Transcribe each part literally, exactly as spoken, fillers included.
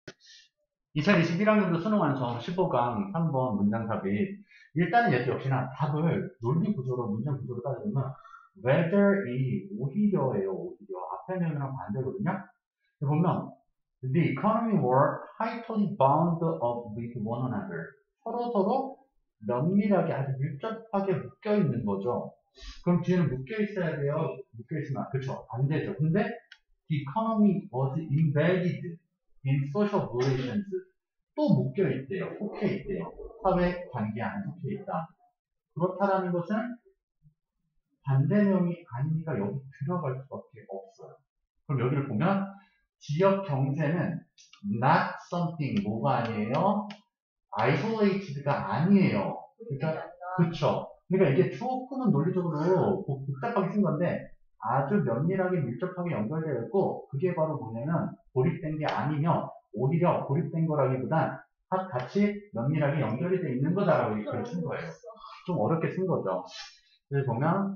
이천이십일 학년도 수능 완성 십오 강 삼 번 문장 답이 일단은 얘도 역시나 답을 논리 구조로 문장 구조로 따지면 whether이 오히려예요. 오히려 앞에 내용이랑 반대거든요. 보면 the economy were tightly bound up with one another. 서로 서로 면밀하게 아주 밀접하게 묶여 있는 거죠. 그럼 뒤에는 묶여 있어야 돼요. 묶여 있으면 그쵸 반대죠. 근데 the economy was embedded in social relations. 또 묶여 있대요. 속해 있대요. 사회 관계 안에 속해 있다. 그렇다라는 것은 반대명이 아니니까 여기 들어갈 수밖에 없어요. 그럼 여기를 보면 지역 경제는 not something 뭐가 아니에요? isolated가 아니에요. 그러니까 그쵸. 그러니까 이게 조금은 논리적으로 복잡하게 쓴 건데 아주 면밀하게 밀접하게 연결되어 있고 그게 바로 뭐냐면 고립된 게 아니며 오히려 고립된 거라기보단 같이 면밀하게 연결이 되어 있는 거다라고 이렇게 쓴 거예요. 좀 어렵게 쓴 거죠. 여기 보면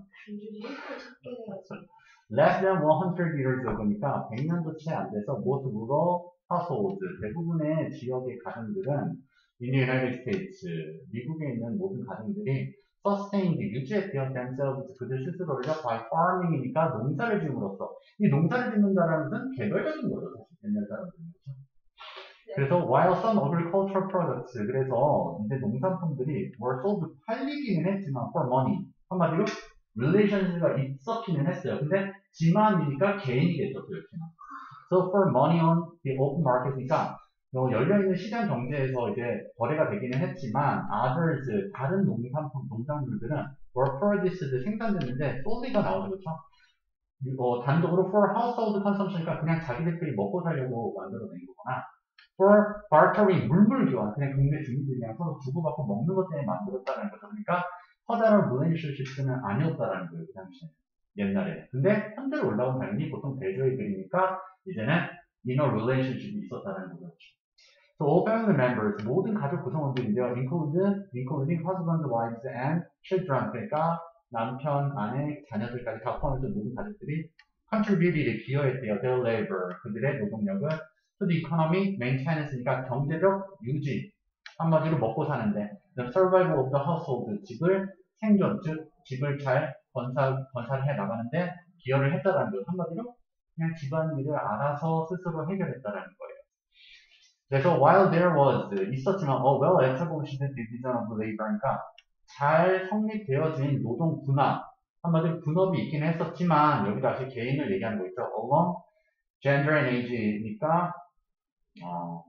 less than one hundred years ago니까 백 년도 채 안 돼서 most rural households 대부분의 지역의 가정들은 in the United States 미국에 있는 모든 가정들이 sustained 유지했대요. themselves 그들 스스로를 by farming이니까 농사를 지음으로써 이 농사를 짓는다라는 것은 개별적인 거죠. 사실 옛날 사람들은 그래서 while some agricultural products 그래서 이제 농산품들이 were sold 팔리기는 했지만 for money 한마디로 relationship가 있었기는 했어요. 근데 지만이니까 개인이겠죠. 그렇지만 so for money on the open market이니까 열려있는 시장 경제에서 이제 거래가 되기는 했지만 others 다른 농산품 농작물들은 were produced 생산됐는데 solely가 나오죠. 그렇죠? 어, 단독으로 for household consumption이니까 그냥 자기들끼리 먹고 살려고 만들어낸 거구나. for bartering 물물 교환 그냥 동네 주민들이 그냥 서로 주고받고 먹는 것 때문에 만들었다는 거죠. 그러니까 커다란 relationship는 아니었다라는 거예요. 그 당시에 옛날에. 근데 현대로 올라온 당연히 보통 대조의 글이니까 이제는 inner relationship이 있었다는 거죠. So all family members 모든 가족 구성원들인데요. including including husband, wives and children 그러니까 남편, 아내, 자녀들까지 다 포함해서 모든 가족들이 contributed 기여했대요. Their labor 그들의 노동력을 to the economy maintenance니까 경제적 유지 한마디로 먹고 사는데 the survival of the household 집을 생존 즉 집을 잘 건설 건설해 나가는데 기여를 했다라는 거예요. 한마디로 그냥 집안일을 알아서 스스로 해결했다라는 거예요. 그래서 while there was 있었지만 oh well established division of labor니까 잘 성립되어진 노동 분화 한마디로 분업이 있긴 했었지만 여기 다시 개인을 얘기하는 거 있죠. along gender and age니까 어,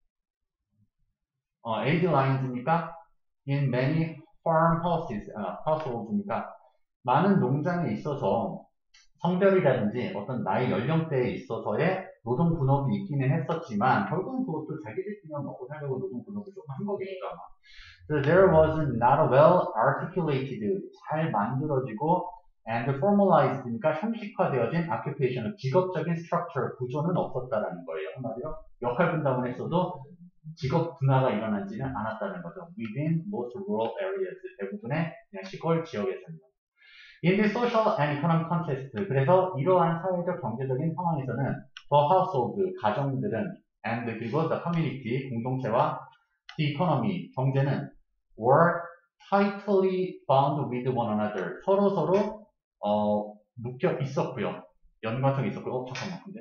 어, age lines니까 in many farmhouses, 아, households니까 많은 농장에 있어서 성별이라든지 어떤 나이 연령대에 있어서의 노동 분업이 있기는 했었지만 결국은 그것도 자기들끼리 먹고 살려고 노동 분업을 조금 한 거겠죠. So there was not a well articulated, 잘 만들어지고 and formalized니까 형식화되어진 occupation, 직업적인 structure, 구조는 없었다라는 거예요. 한마디로 역할 분담을 했어도 직업 분화가 일어나지는 않았다는 거죠. Within most rural areas, 대부분의 그냥 시골 지역에서는. In the social and economic context, 그래서 이러한 사회적 경제적인 상황에서는 the household, 가정들은 and 그리고 the community, 공동체와 the economy, 경제는 were tightly bound with one another. 서로 서로 어, 묶여 있었고요. 연관성이 있었고요. 어, 잠깐만, 근데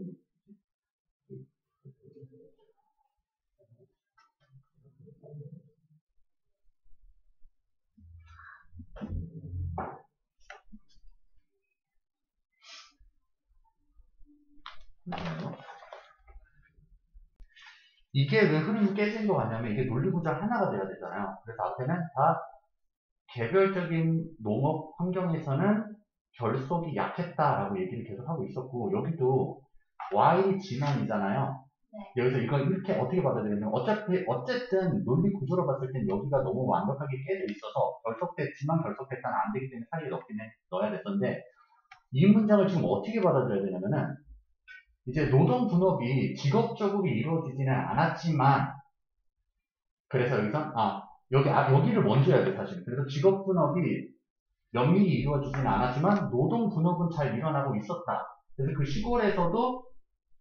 이게 왜 흐름이 깨진 것 같냐면 이게 논리구조 하나가 돼야 되잖아요. 그래서 앞에는 다 개별적인 농업 환경에서는 결속이 약했다라고 얘기를 계속 하고 있었고 여기도 Y 지만이잖아요. 네. 여기서 이걸 이렇게 어떻게 받아들이냐면 어차피 어쨌든 논리 구조로 봤을 땐 여기가 너무 완벽하게 깨져 있어서 결속됐지만 결속됐다는 안 되기 때문에 사이에 넣긴 해, 넣어야 됐었는데 이 문장을 지금 어떻게 받아들여야 되냐면은 이제 노동 분업이 직업적으로 이루어지지는 않았지만 그래서 여기서 아 여기 아 여기를 먼저 해야 돼 사실. 그래서 직업 분업이 면밀히 이루어지지는 않았지만 노동 분업은 잘 일어나고 있었다. 그래서 그 시골에서도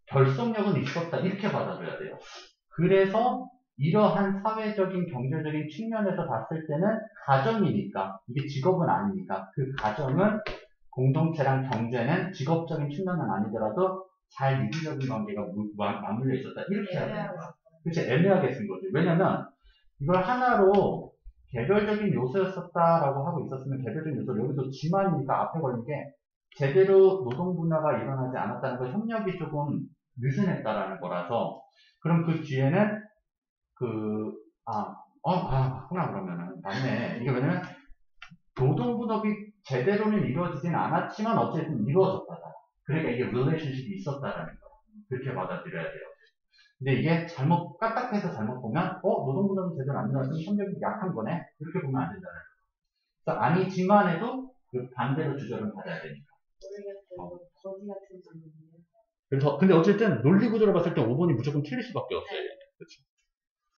결속력은 있었다. 이렇게 받아줘야 돼요. 그래서 이러한 사회적인 경제적인 측면에서 봤을 때는 가정이니까 이게 직업은 아니니까 그 가정은 공동체랑 경제는 직업적인 측면은 아니더라도 잘 유기적인 관계가 무- 마- 맞물려 있었다. 이렇게 해야 되는 거야. 그치? 애매하게 쓴 거지. 왜냐면 이걸 하나로 개별적인 요소였었다라고 하고 있었으면 개별적인 요소 여기도 지만이니까 앞에 걸린 게 제대로 노동 분야가 일어나지 않았다는 거 협력이 조금 느슨했다라는 거라서 그럼 그 뒤에는 그, 아, 어, 아, 맞구나, 그러면은. 맞네. 이게 왜냐면, 노동 분업이 제대로는 이루어지진 않았지만, 어쨌든 이루어졌다. 그러니까 이게 relationship이 있었다라는 거. 그렇게 받아들여야 돼요. 근데 이게 잘못, 까딱해서 잘못 보면, 어, 노동 분업이 제대로 안 일어났으면 협력이 약한 거네? 이렇게 보면 안 된다는 거. 그래서 아니지만 해도, 그 반대로 주절은 받아야 되니까. 모르겠어요. 거지 같은 질문이에요. 그래서, 근데 어쨌든, 논리 구조로 봤을 때 오 번이 무조건 틀릴 수밖에 없어요. 그렇죠.